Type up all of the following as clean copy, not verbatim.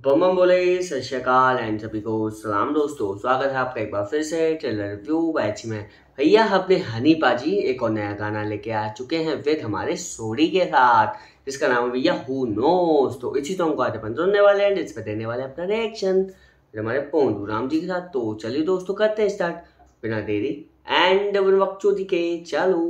बम बम बोले सत श्री अकाल एंड सभी को सलाम दोस्तों, स्वागत है आपका एक बार फिर से ट्रेलर रिव्यू बैच में। भैया अपने हनी पाजी एक और नया गाना लेके आ चुके हैं विद हमारे सोडी के साथ, जिसका नाम है भैया हु नोस। तो इसी सॉन्ग को आज अपन सुनने वाले हैं, जिस पे देने वाले अपना रिएक्शन हमारे पोंडू राम जी के साथ। तो चलिए दोस्तों करते हैं स्टार्ट बिना देरी एंड वक्चोदी के। चलो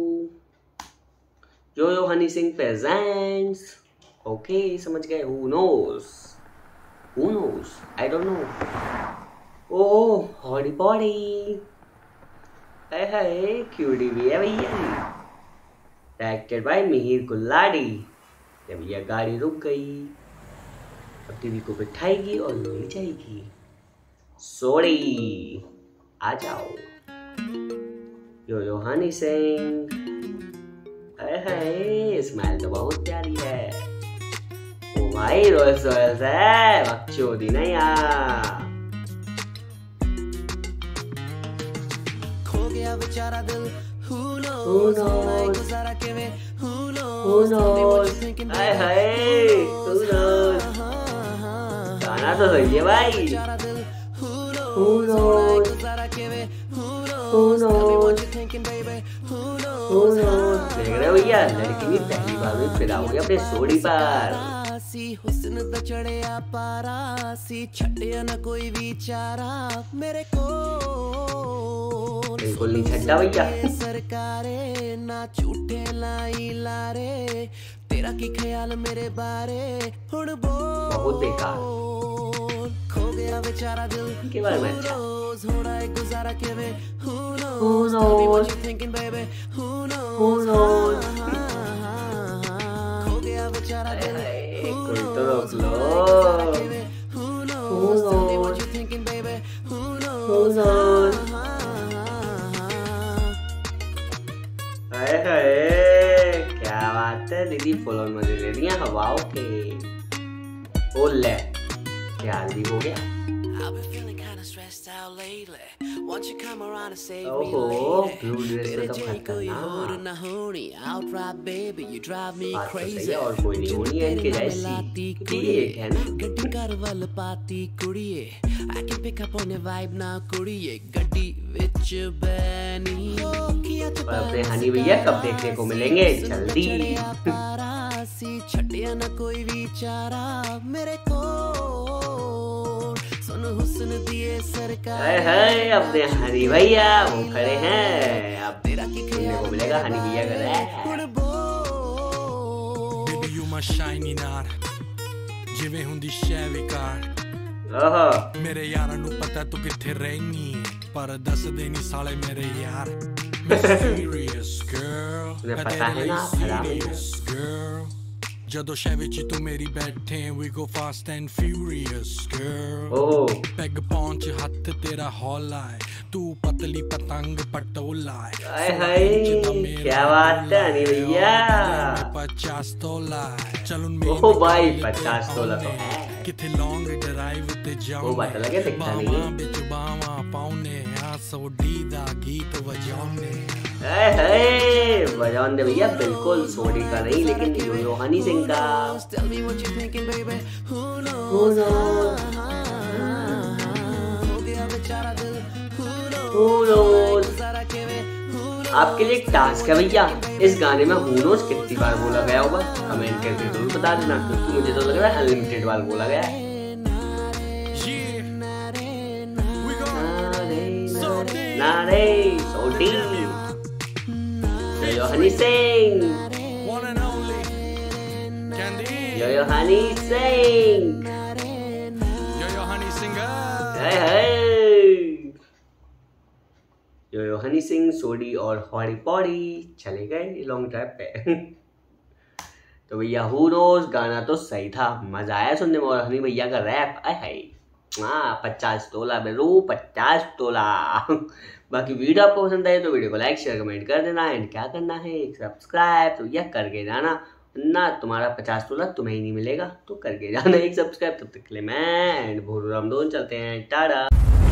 yo Honey Singh presents. Okay समझ गए, who knows. Who knows? I don't know. Oh, हॉडी पॉडी। है क्यूटी भी है भैया। Directed by Mihir Kulladi. जब भैया गाड़ी रुक गई, अब टीवी को बिठाएगी और ले जाएगी। सोडी आ जाओ। यो हनी सिंह। है स्माइल तो बहुत प्यारी है। ओ भाई रोल्स रॉयल्स है, बकचोदी नहीं यार। खो गया बेचारा दिल, who knows? Who knows? गुजारा किवें, who knows? Who knows? Hi hi who knows? गाना तो सही है भाई। बेचारा दिल, Who knows? गुजारा किवें, who Who knows? Tell me knows? what you thinking, baby, who knows? Who knows? देख रहे हो भैया, लड़की भी पहली बार में फिदा हो गया अपने सोडी पर। सी हुस्न दा चढ़िया पारा सी, छड़िया ना कोई विचारा मेरे को। बिल्कुल नहीं छड्डा भैया। सरकारे ना झूठे लाई लारे, तेरा की ख्याल मेरे बारे हुण बोल। बहुत बेकार। खो गया बेचारा दिल के बारे में अच्छा। होना है गुजारा किवें, who knows? Who Tell me what knows? you thinking, baby, who knows? Who knows? खो गया बेचारा दिल, कोई तो रोक लो। who Who knows? Tell me what knows? you thinking, baby, who Who knows? knows? क्या बात है दीदी, फुल ऑन मजे ले रही हैं हवाओं के। ओ ले क्या हल्दी हो गया। I've been feeling kinda stressed out lately. Won't you come around and save me, ओहो lady? ब्लू ड्रेस तेरे में तो जैसी कोई और खतरनाक। ना होनी, outright baby, you drive me बात तो सही crazy. है, और कोई नहीं होनी है इनके तेरे जैसी, नाल लाती क्योंकि ये एक है ना। गड्डी कर वल पाती कुड़िए, I can pick up on your vibe now कुड़िए, गड्डी विच बैनी। और अपने हनी भैया कब देखने को मिलेंगे, जल्दी। सी छड़िया ना कोई विचारा मेरे को, सुन हुस्न दिए सरकार। है अपने हनी भैया वो खड़े हैं, अब देखने को मिलेगा हनी भैया का rap. Baby you my shiny nar, ਜਿਵੇਂ ਹੁੰਦੀ ਸ਼ੈ ਵਿਕਾਰ। ओहो ਮੇਰੇ ਯਾਰਾਂ ਨੂੰ ਪਤਾ ਤੂੰ ਕਿੱਥੇ ਰਹਿਨੀ ਏ, ਪਰ ਦੱਸਦੇ ਨਹੀਂ ਸਾਲੇ ਮੇਰੇ ਯਾਰ। Mysterious girl, तुम्हें ਮੈਂ पता है ਤੇਰੇ ना, ਲਈ खराब है। serious girl। ਜਦੋਂ ਸ਼ੈ ਵਿੱਚ ਤੂੰ ਮੇਰੀ ਬੈਠੇ we go fast and furious girl। ओहो ਪੈਗ ਪਹੁੰਚ ਹੱਥ ਤੇਰਾ ਹੌਲਾ ਏ, ਤੂੰ ਪਤਲੀ ਪਤੰਗ ਪਟੋਲਾ ਏ। हाय हाय क्या बात है हनी भैया। 50 ਤੋਲਾ चल ओहो भाई 50 तोला तो है। ਕਿਥੇ ਲੌਂਗ ਡਰਾਈਵ ਤੇ ਜਾਉਂ वो पता लगे दिखता नहीं है। ਵਿੱਚ ਬਾਵਾਂ ਪਾਉਨੇ ਆ, ਸੋਡੀ ਦਾ ਗੀਤ ਵਜਾਉਨੇ। बजान दे भैया, बिल्कुल सोडी का नहीं लेकिन यो हनी सिंह का। Tell me what you thinking, baby, who knows? Who knows? हो गया बेचारा दिल, who knows? Who knows? गुजारा किवें, who knows? आपके लिए एक टास्क है भैया, इस गाने में हु नोस कितनी बार बोला गया होगा कमेंट करके जरूर बता देना, क्योंकि मुझे तो लग रहा है अनलिमिटेड बार बोला गया है। नारे सोडी यो Honey Singh, One and only Candy, yo Honey Singh. yo honey singer। यो हनी सिंह, सोडी और हॉडी पॉडी चले गए लॉन्ग ड्राइव पे। तो भैया हु नोस गाना तो सही था, मजा आया सुनने में। और हनी भैया का रैप है हाँ 50 तोला बेरू 50 तोला। बाकी वीडियो आपको पसंद आए तो वीडियो को लाइक शेयर कमेंट कर देना, एंड क्या करना है एक सब्सक्राइब तो यह करके जाना ना, तुम्हारा 50 तोला तुम्हें ही नहीं मिलेगा, तो करके जाना एक सब्सक्राइब। तब तक के लिए मैं एंड भोरू राम दोन चलते हैं, टाटा।